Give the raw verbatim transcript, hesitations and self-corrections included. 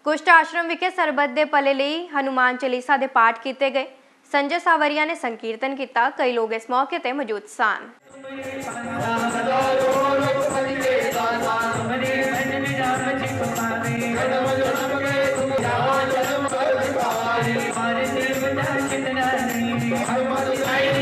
कुष्ठ आश्रम विखे सरबत दे भले लई हनुमान चालीसा दे पाठ किए गए। संजय सावरिया ने संकीर्तन किया। कई लोग इस मौके ते मौजूद सन। I